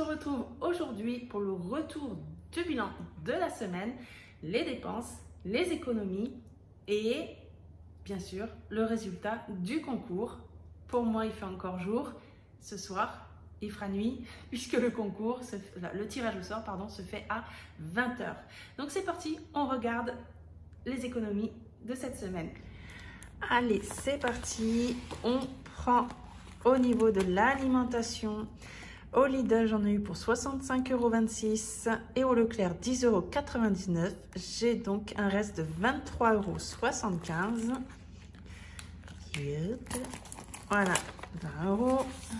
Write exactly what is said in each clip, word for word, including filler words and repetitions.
retrouve aujourd'hui pour le retour du bilan de la semaine, les dépenses, les économies et bien sûr le résultat du concours. Pour moi, il fait encore jour. Ce soir, il fera nuit puisque le concours, le tirage au sort, pardon, se fait à vingt heures. Donc c'est parti, on regarde les économies de cette semaine. Allez, c'est parti. On prend au niveau de l'alimentation. Au Lidl, j'en ai eu pour soixante-cinq euros vingt-six et au Leclerc, dix euros quatre-vingt-dix-neuf. J'ai donc un reste de vingt-trois euros soixante-quinze. Voilà, vingt euros.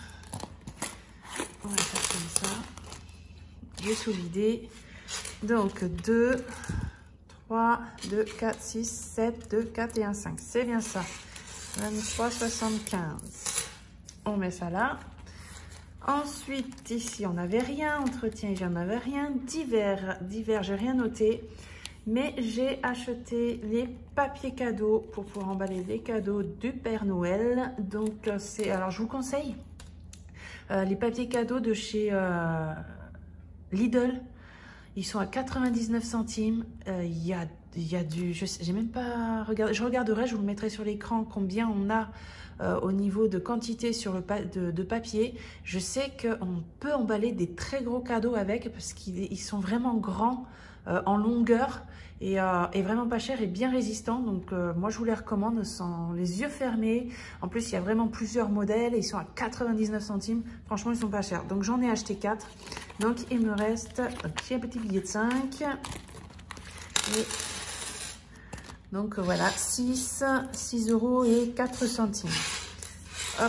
On va faire comme ça. J'ai sous-vidé. Donc deux, trois, deux, quatre, six, sept, deux, quatre et un, cinq. C'est bien ça. vingt-trois soixante-quinze. On met ça là. Ensuite, ici, on n'avait rien. Entretien, j'en avais rien. Divers, divers, j'ai rien noté. Mais j'ai acheté les papiers cadeaux pour pouvoir emballer les cadeaux du Père Noël. Donc, c'est, alors, je vous conseille euh, les papiers cadeaux de chez euh, Lidl. Ils sont à quatre-vingt-dix-neuf centimes. Euh, Il y a, y a du... Je n'ai même pas regardé. Je regarderai, je vous le mettrai sur l'écran combien on a euh, au niveau de quantité sur le pa de, de papier. Je sais qu'on peut emballer des très gros cadeaux avec parce qu'ils sont vraiment grands euh, en longueur et, euh, et vraiment pas cher et bien résistants. Donc euh, moi je vous les recommande sans les yeux fermés. En plus il y a vraiment plusieurs modèles et ils sont à quatre-vingt-dix-neuf centimes. Franchement ils sont pas chers. Donc j'en ai acheté quatre. Donc il me reste un petit, un petit billet de cinq. Et donc voilà, six, six euros et quatre centimes. Hop.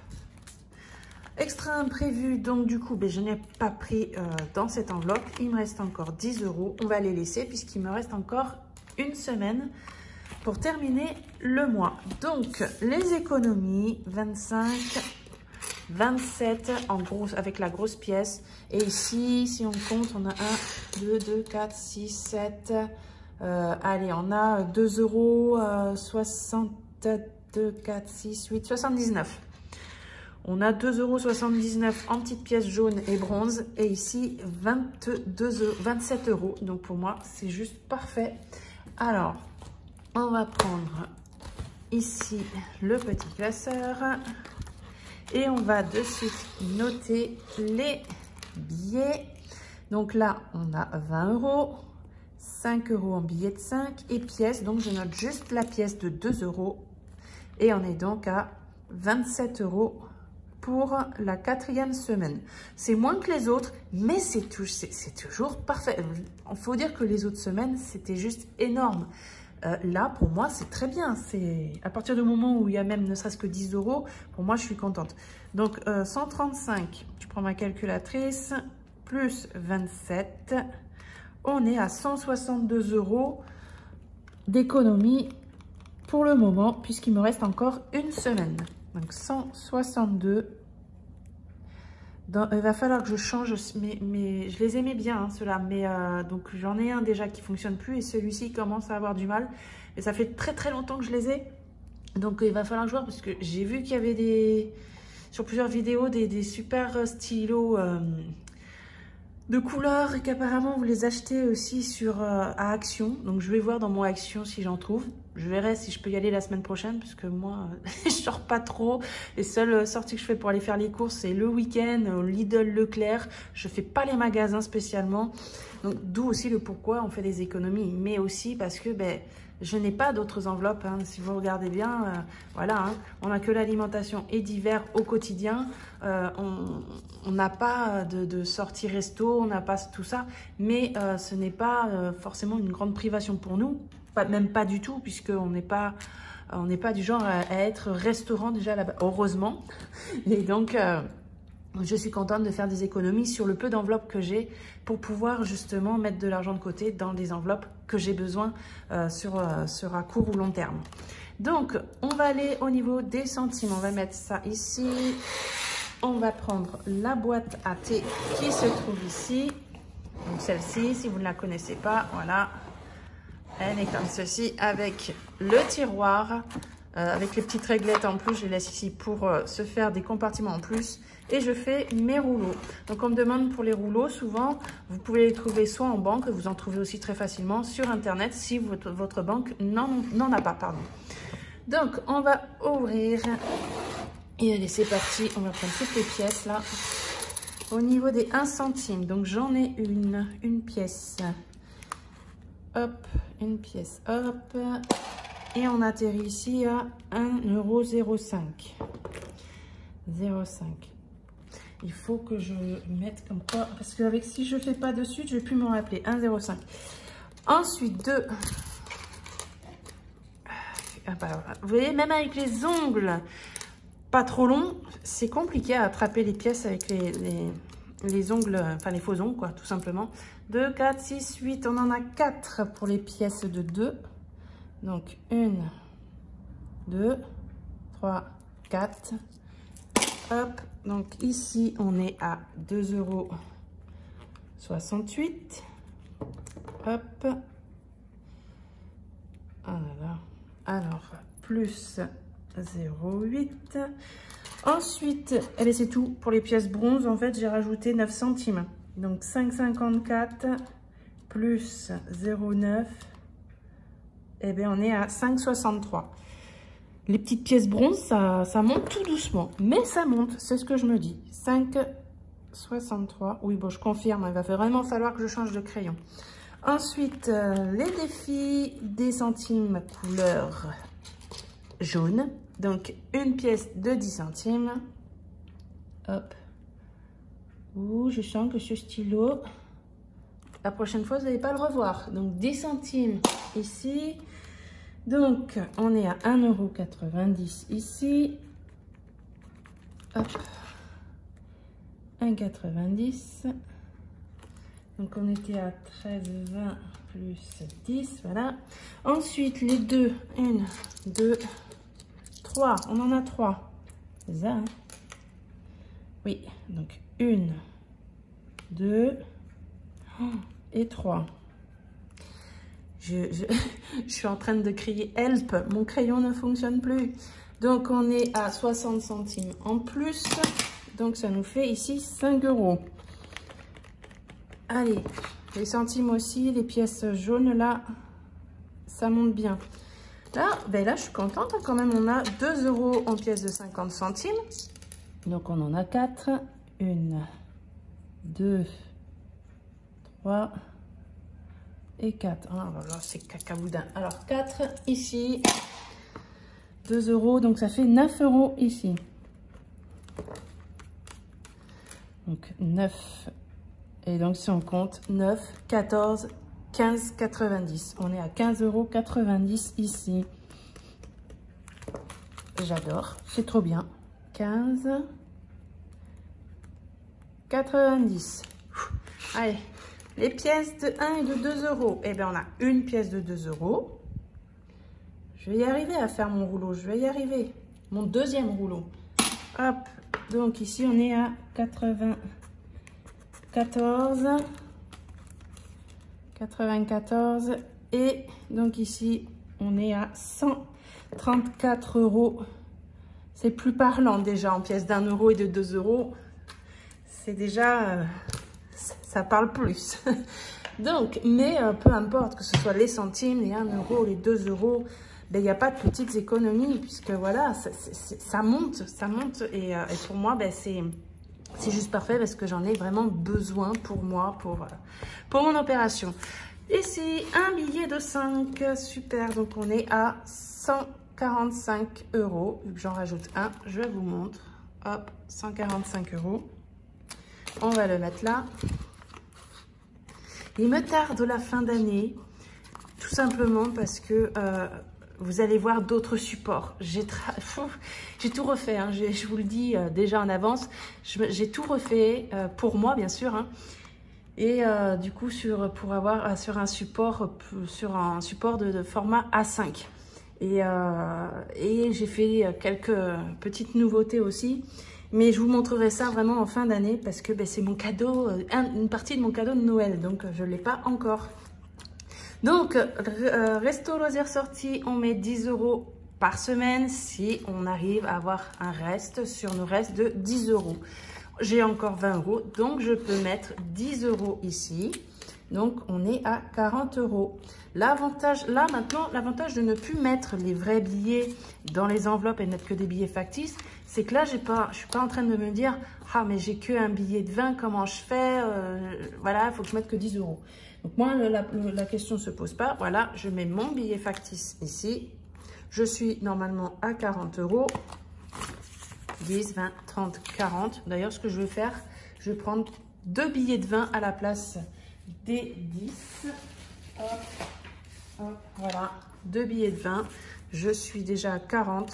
Extra imprévu, donc du coup, ben, je n'ai pas pris euh, dans cette enveloppe. Il me reste encore dix euros. On va les laisser puisqu'il me reste encore une semaine pour terminer le mois. Donc, les économies, vingt-cinq, vingt-sept en gros avec la grosse pièce. Et ici, si on compte, on a un, deux, deux, quatre, six, sept... Euh, allez, on a deux euros soixante-deux, quatre, six, huit, soixante-dix-neuf. On a deux euros soixante-dix-neuf en petites pièces jaunes et bronze. Et ici, vingt-deux, vingt-sept euros. Donc pour moi, c'est juste parfait. Alors, on va prendre ici le petit classeur. Et on va de suite noter les billets. Donc là, on a vingt euros. cinq euros en billet de cinq et pièces. Donc, je note juste la pièce de deux euros. Et on est donc à vingt-sept euros pour la quatrième semaine. C'est moins que les autres, mais c'est tout, c'est toujours parfait. Il faut dire que les autres semaines, c'était juste énorme. Euh, là, pour moi, c'est très bien. C'est à partir du moment où il y a même ne serait-ce que dix euros, pour moi, je suis contente. Donc, euh, cent trente-cinq, je prends ma calculatrice, plus vingt-sept. On est à cent soixante-deux euros d'économie pour le moment, puisqu'il me reste encore une semaine. Donc cent soixante-deux. Dans, il va falloir que je change, mais, mais je les aimais bien, hein, ceux-là. Mais euh, donc j'en ai un déjà qui ne fonctionne plus et celui-ci commence à avoir du mal. Et ça fait très très longtemps que je les ai. Donc il va falloir que je vois, parce que j'ai vu qu'il y avait des, sur plusieurs vidéos des, des super stylos euh, de couleurs et qu'apparemment vous les achetez aussi sur euh, à Action. Donc je vais voir dans mon Action si j'en trouve. Je verrai si je peux y aller la semaine prochaine parce que moi je sors pas trop. Les seules sorties que je fais pour aller faire les courses c'est le week-end au Lidl, Leclerc. Je fais pas les magasins spécialement. Donc d'où aussi le pourquoi on fait des économies, mais aussi parce que ben je n'ai pas d'autres enveloppes, hein. Si vous regardez bien, euh, voilà, hein, on n'a que l'alimentation et divers au quotidien. Euh, on n'a pas de, de sortie resto, on n'a pas tout ça. Mais euh, ce n'est pas euh, forcément une grande privation pour nous. Pas, même pas du tout, puisqu'on n'est pas, on n'est pas du genre à, à être restaurant déjà là-bas, heureusement. Et donc... Euh, je suis contente de faire des économies sur le peu d'enveloppes que j'ai pour pouvoir justement mettre de l'argent de côté dans des enveloppes que j'ai besoin euh, sur, euh, sur à court ou long terme. Donc, on va aller au niveau des centimes. On va mettre ça ici. On va prendre la boîte à thé qui se trouve ici. Donc, celle-ci, si vous ne la connaissez pas, voilà. Elle est comme ceci avec le tiroir. Euh, avec les petites réglettes en plus, je les laisse ici pour euh, se faire des compartiments en plus. Et je fais mes rouleaux. Donc on me demande pour les rouleaux, souvent, vous pouvez les trouver soit en banque, vous en trouvez aussi très facilement sur Internet si votre, votre banque n'en a pas. Pardon. Donc on va ouvrir. Et allez, c'est parti, on va prendre toutes les pièces là. Au niveau des un centime, donc j'en ai une, une pièce. Hop, une pièce, hop. Et on atterrit ici à un euro zéro cinq. zéro virgule cinq. Il faut que je mette comme quoi, parce qu'avec si je fais pas de suite, je vais plus m'en rappeler. un zéro cinq. Ensuite, deux. Ah bah, voilà. Vous voyez, même avec les ongles pas trop longs, c'est compliqué à attraper les pièces avec les, les, les ongles, enfin les faux ongles, quoi, tout simplement. deux, quatre, six, huit. On en a quatre pour les pièces de deux. Donc, une, deux, trois, quatre. Hop, donc ici, on est à deux euros soixante-huit. Hop. Ah là là. Alors, plus zéro virgule huit. Ensuite, allez, c'est tout. Pour les pièces bronze, en fait, j'ai rajouté neuf centimes. Donc, cinq virgule cinquante-quatre plus zéro virgule neuf. Eh bien, on est à cinq virgule soixante-trois. Les petites pièces bronze, ça, ça monte tout doucement. Mais ça monte, c'est ce que je me dis. cinq virgule soixante-trois. Oui, bon, je confirme. Il va vraiment falloir que je change de crayon. Ensuite, euh, les défis des centimes couleur jaune. Donc, une pièce de dix centimes. Hop. Ouh, je sens que ce stylo, la prochaine fois, vous n'allez pas le revoir. Donc, dix centimes ici. Donc, on est à un euro quatre-vingt-dix ici. Hop. un euro quatre-vingt-dix. Donc, on était à treize vingt plus dix. Voilà. Ensuite, les deux. une, deux, trois. On en a trois. C'est ça, hein? Oui. Donc, une, deux et trois. Je, je, je suis en train de crier help, mon crayon ne fonctionne plus. Donc on est à soixante centimes en plus, donc ça nous fait ici cinq euros. Allez, les centimes aussi, les pièces jaunes là, ça monte bien. Là, ben là je suis contente, quand même, on a deux euros en pièces de cinquante centimes. Donc on en a quatre, une, deux, trois... et quatre. Ah, là, c'est cacaboudin. Alors, quatre ici. deux euros. Donc, ça fait neuf euros ici. Donc, neuf. Et donc, si on compte, neuf, quatorze, quinze, quatre-vingt-dix. On est à quinze euros quatre-vingt-dix ici. J'adore. C'est trop bien. quinze, quatre-vingt-dix. Allez. Les pièces de un et de deux euros. Eh bien, on a une pièce de deux euros. Je vais y arriver à faire mon rouleau. Je vais y arriver. Mon deuxième rouleau. Hop. Donc, ici, on est à quatre-vingt-quatorze. quatre-vingt-quatorze. Et donc, ici, on est à cent trente-quatre euros. C'est plus parlant déjà en pièces d'un euro et de deux euros. C'est déjà... Euh, ça parle plus. Donc, mais euh, peu importe que ce soit les centimes, les un euro, les deux euros, ben, il n'y a pas de petites économies puisque voilà, ça, ça monte, ça monte. Et, euh, et pour moi, ben, c'est juste parfait parce que j'en ai vraiment besoin pour moi, pour, euh, pour mon opération. Ici, un billet de cinq, super. Donc, on est à cent quarante-cinq euros. J'en rajoute un, je vous montre. Hop, cent quarante-cinq euros. On va le mettre là. Il me tarde la fin d'année, tout simplement parce que euh, vous allez voir d'autres supports. J'ai tout refait, hein, je vous le dis euh, déjà en avance. J'ai tout refait euh, pour moi, bien sûr. Hein, et euh, du coup, sur, pour avoir euh, sur un support, sur un support de, de format A cinq. Et, euh, et j'ai fait quelques petites nouveautés aussi. Mais je vous montrerai ça vraiment en fin d'année parce que ben, c'est mon cadeau, un, une partie de mon cadeau de Noël. Donc, je ne l'ai pas encore. Donc, euh, Resto Loisirs sorti, on met dix euros par semaine si on arrive à avoir un reste sur nos restes de dix euros. J'ai encore vingt euros, donc je peux mettre dix euros ici. Donc, on est à quarante euros. L'avantage, là, maintenant, l'avantage de ne plus mettre les vrais billets dans les enveloppes et mettre que des billets factices, c'est que là, j'ai pas, je suis pas en train de me dire, ah, mais j'ai que un billet de vingt, comment je fais? euh, Voilà, il faut que je mette que dix euros. Donc, moi, le, la, le, la question ne se pose pas. Voilà, je mets mon billet factice ici. Je suis normalement à quarante euros. dix, vingt, trente, quarante. D'ailleurs, ce que je vais faire, je vais prendre deux billets de vingt à la place des dix. Hop, hop, voilà, deux billets de vingt. Je suis déjà à quarante.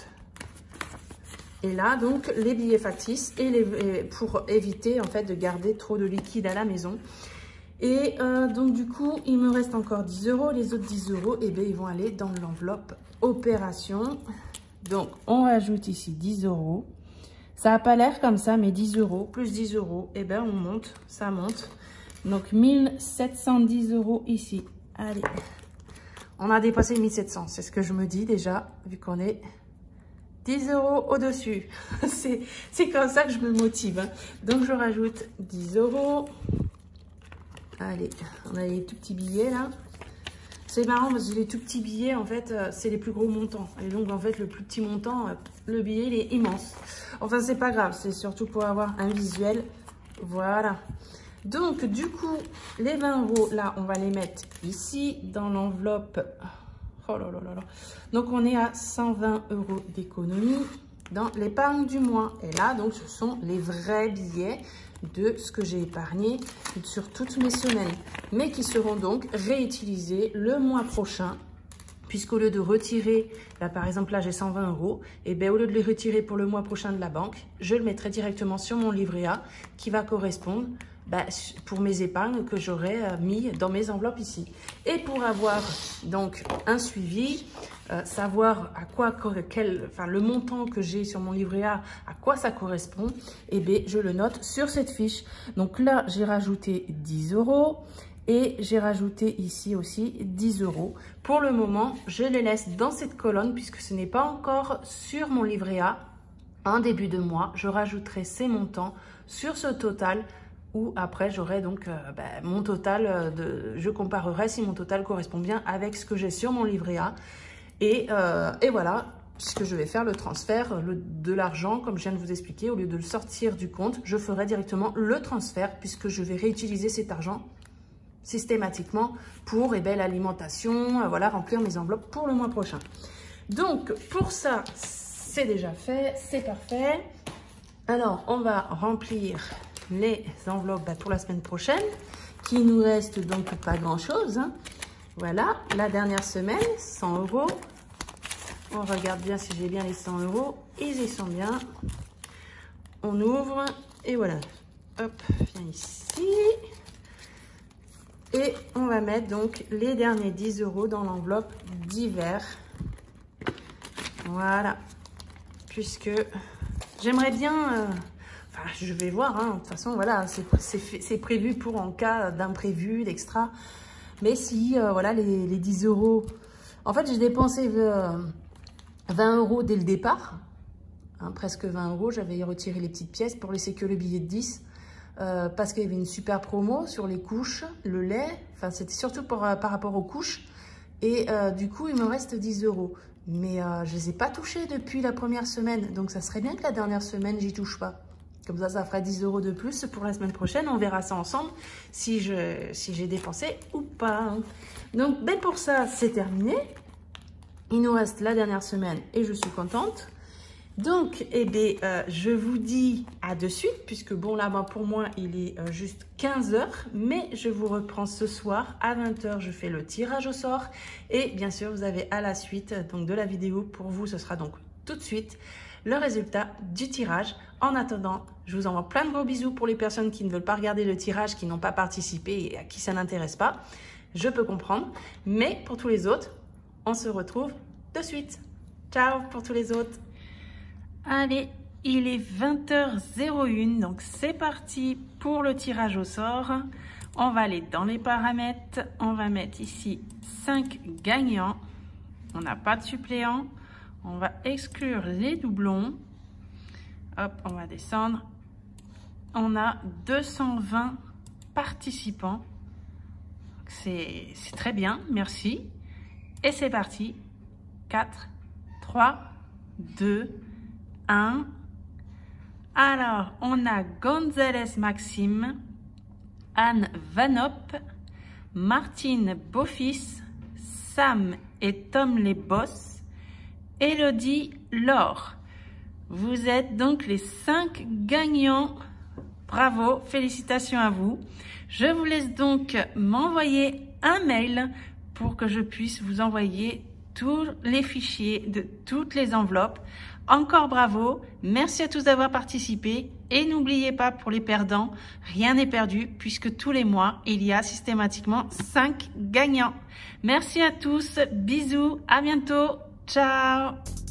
Et là, donc, les billets factices et les, et pour éviter, en fait, de garder trop de liquide à la maison. Et euh, donc, du coup, il me reste encore dix euros. Les autres dix euros, eh bien, ils vont aller dans l'enveloppe opération. Donc, on rajoute ici dix euros. Ça n'a pas l'air comme ça, mais dix euros plus dix euros, eh bien, on monte, ça monte. Donc, mille sept cent dix euros ici. Allez, on a dépassé mille sept cents, c'est ce que je me dis déjà, vu qu'on est dix euros au-dessus. C'est comme ça que je me motive. Hein. Donc, je rajoute dix euros. Allez, on a les tout petits billets là. C'est marrant parce que les tout petits billets, en fait, c'est les plus gros montants. Et donc, en fait, le plus petit montant, le billet, il est immense. Enfin, c'est pas grave, c'est surtout pour avoir un visuel. Voilà. Donc, du coup, les vingt euros, là, on va les mettre ici, dans l'enveloppe. Oh là là là là. Donc, on est à cent vingt euros d'économie dans l'épargne du mois. Et là, donc, ce sont les vrais billets de ce que j'ai épargné sur toutes mes semaines, mais qui seront donc réutilisés le mois prochain, puisqu'au lieu de retirer, là par exemple là j'ai cent vingt euros, et bien au lieu de les retirer pour le mois prochain de la banque, je le mettrai directement sur mon livret A qui va correspondre ben, pour mes épargnes que j'aurais mis dans mes enveloppes ici. Et pour avoir donc un suivi, euh, savoir à quoi, quel, enfin le montant que j'ai sur mon livret A, à quoi ça correspond, et bien je le note sur cette fiche. Donc là, j'ai rajouté dix euros et j'ai rajouté ici aussi dix euros. Pour le moment, je les laisse dans cette colonne puisque ce n'est pas encore sur mon livret A. En début de mois, je rajouterai ces montants sur ce total où après j'aurai donc euh, ben, mon total, de, je comparerai si mon total correspond bien avec ce que j'ai sur mon livret A. Et, euh, et voilà, puisque je vais faire le transfert le, de l'argent, comme je viens de vous expliquer, au lieu de le sortir du compte, je ferai directement le transfert puisque je vais réutiliser cet argent systématiquement pour eh ben, l'alimentation, euh, voilà, remplir mes enveloppes pour le mois prochain. Donc, pour ça, c'est déjà fait, c'est parfait. Alors, on va remplir les enveloppes bah, pour la semaine prochaine, qui nous reste donc pas grand chose. Hein. Voilà, la dernière semaine, cent euros. On regarde bien si j'ai bien les cent euros. Ils y sont bien. On ouvre et voilà. Hop, viens ici. Et on va mettre donc les derniers dix euros dans l'enveloppe d'hiver. Voilà. Puisque j'aimerais bien... Euh, enfin, je vais voir. Hein, de toute façon, voilà, c'est prévu pour en cas d'imprévu, d'extra. Mais si, euh, voilà, les, les dix euros... En fait, j'ai dépensé euh, vingt euros dès le départ. Hein, presque vingt euros. J'avais retiré les petites pièces pour laisser que le billet de dix. Euh, parce qu'il y avait une super promo sur les couches, le lait. Enfin, c'était surtout pour, euh, par rapport aux couches. Et euh, du coup, il me reste dix euros. Mais euh, je ne les ai pas touchés depuis la première semaine. Donc, ça serait bien que la dernière semaine, j'y touche pas. Comme ça, ça fera dix euros de plus pour la semaine prochaine. On verra ça ensemble si je, si j'ai dépensé ou pas. Donc, ben pour ça, c'est terminé. Il nous reste la dernière semaine et je suis contente. Donc, eh bien, euh, je vous dis à de suite, puisque bon, là, ben, pour moi, il est euh, juste quinze heures. Mais je vous reprends ce soir à vingt heures. Je fais le tirage au sort. Et bien sûr, vous avez à la suite donc, de la vidéo. Pour vous, ce sera donc tout de suite le résultat du tirage. En attendant, je vous envoie plein de gros bisous pour les personnes qui ne veulent pas regarder le tirage, qui n'ont pas participé et à qui ça n'intéresse pas. Je peux comprendre. Mais pour tous les autres, on se retrouve de suite. Ciao pour tous les autres. Allez, il est vingt heures zéro une, donc c'est parti pour le tirage au sort. On va aller dans les paramètres, on va mettre ici cinq gagnants. On n'a pas de suppléants. On va exclure les doublons. Hop, on va descendre. On a deux cent vingt participants. C'est très bien, merci. Et c'est parti. quatre, trois, deux, un. Alors, on a Gonzalez Maxime, Anne Vanop, Martine Beaufils, Sam et Tom les Boss, Elodie Laure. Vous êtes donc les cinq gagnants. Bravo, félicitations à vous. Je vous laisse donc m'envoyer un mail pour que je puisse vous envoyer tous les fichiers de toutes les enveloppes. Encore bravo, merci à tous d'avoir participé et n'oubliez pas pour les perdants, rien n'est perdu puisque tous les mois, il y a systématiquement cinq gagnants. Merci à tous, bisous, à bientôt, ciao.